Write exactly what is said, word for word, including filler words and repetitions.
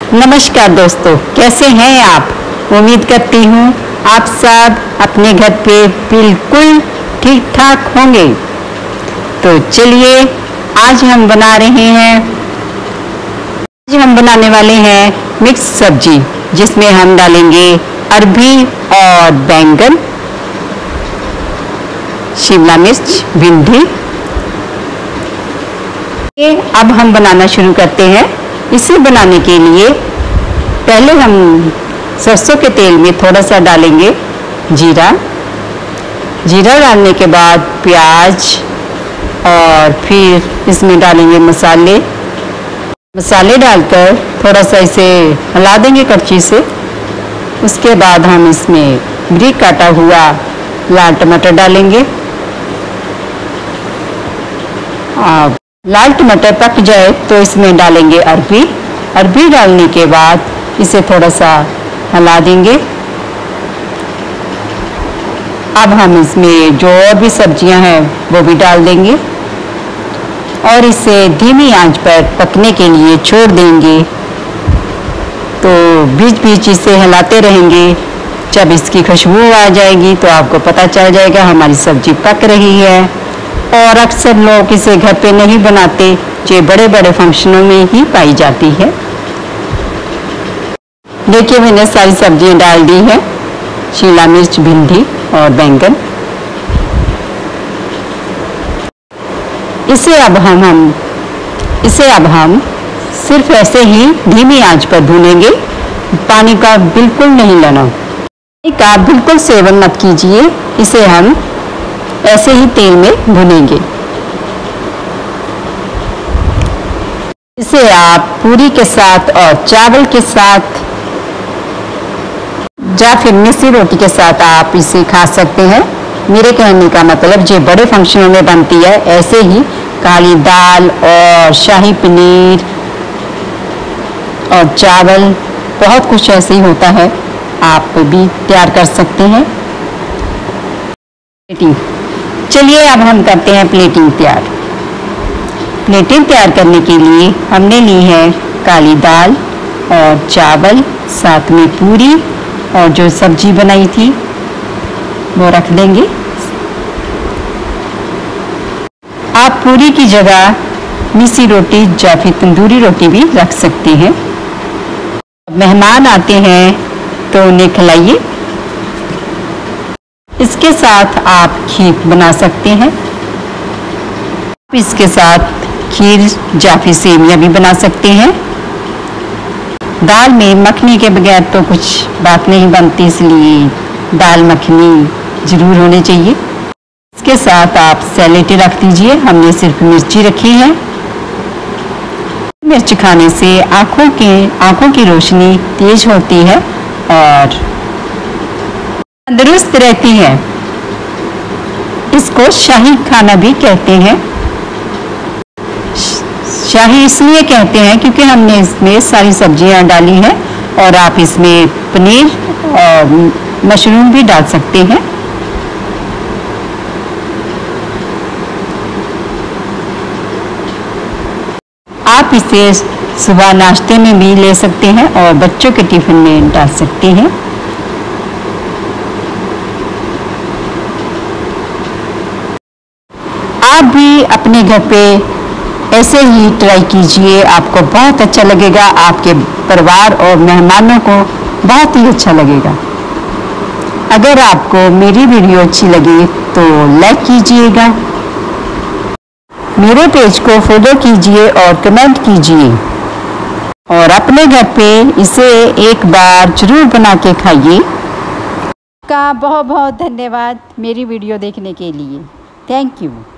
नमस्कार दोस्तों, कैसे हैं आप। उम्मीद करती हूँ आप सब अपने घर पे बिल्कुल ठीक ठाक होंगे। तो चलिए आज हम बना रहे हैं आज हम बनाने वाले हैं मिक्स सब्जी, जिसमें हम डालेंगे अरबी और बैंगन, शिमला मिर्च, भिंडी। अब हम बनाना शुरू करते हैं। इसे बनाने के लिए पहले हम सरसों के तेल में थोड़ा सा डालेंगे जीरा। जीरा डालने के बाद प्याज और फिर इसमें डालेंगे मसाले। मसाले डालकर थोड़ा सा इसे हिला देंगे कड़छी से। उसके बाद हम इसमें बारीक काटा हुआ लाल टमाटर डालेंगे। और लाल टमाटर पक जाए तो इसमें डालेंगे अरबी। अरबी डालने के बाद इसे थोड़ा सा हिला देंगे। अब हम इसमें जो और भी सब्जियां हैं वो भी डाल देंगे और इसे धीमी आंच पर पकने के लिए छोड़ देंगे। तो बीच बीच इसे हिलाते रहेंगे। जब इसकी खुशबू आ जाएगी तो आपको पता चल जाएगा हमारी सब्जी पक रही है। और अक्सर लोग इसे घर पे नहीं बनाते, जो बड़े बड़े फंक्शनों में ही पाई जाती है। देखिए मैंने सारी सब्जियां डाल दी हैं, शिमला मिर्च, भिंडी और बैंगन। इसे अब हम हम इसे अब हम सिर्फ ऐसे ही धीमी आंच पर भूनेंगे। पानी का बिल्कुल नहीं लेना। पानी का बिल्कुल सेवन मत कीजिए। इसे हम ऐसे ही तेल में भुनेंगे। इसे आप पूरी के साथ और चावल के साथ या फिर मिस्सी रोटी के साथ आप इसे खा सकते हैं। मेरे कहने का मतलब जो बड़े फंक्शनों में बनती है, ऐसे ही काली दाल और शाही पनीर और चावल, बहुत कुछ ऐसे ही होता है, आप भी तैयार कर सकते हैं। चलिए अब हम करते हैं प्लेटिंग तैयार। प्लेटिंग तैयार करने के लिए हमने ली है काली दाल और चावल, साथ में पूरी और जो सब्जी बनाई थी वो रख देंगे। आप पूरी की जगह मिस्सी रोटी या फिर तंदूरी रोटी भी रख सकते हैं। मेहमान आते हैं तो उन्हें खिलाइए। इसके साथ आप खीर बना सकते हैं। इसके साथ खीर या फिर सेवियां भी बना सकते हैं। दाल में मखनी के बगैर तो कुछ बात नहीं बनती, इसलिए दाल मखनी जरूर होनी चाहिए। इसके साथ आप सैलेड रख दीजिए। हमने सिर्फ मिर्ची रखी है। मिर्च खाने से आँखों के आँखों की रोशनी तेज होती है और तंदुरुस्त रहती है। इसको शाही खाना भी कहते हैं। शाही इसलिए कहते हैं क्योंकि हमने इसमें सारी सब्जियां डाली हैं और आप इसमें पनीर और मशरूम भी डाल सकते हैं। आप इसे सुबह नाश्ते में भी ले सकते हैं और बच्चों के टिफिन में डाल सकते हैं। आप भी अपने घर पे ऐसे ही ट्राई कीजिए। आपको बहुत अच्छा लगेगा। आपके परिवार और मेहमानों को बहुत ही अच्छा लगेगा। अगर आपको मेरी वीडियो अच्छी लगी तो लाइक कीजिएगा। मेरे पेज को फॉलो कीजिए और कमेंट कीजिए और अपने घर पे इसे एक बार जरूर बना के खाइए। आपका बहुत बहुत धन्यवाद मेरी वीडियो देखने के लिए। Thank you.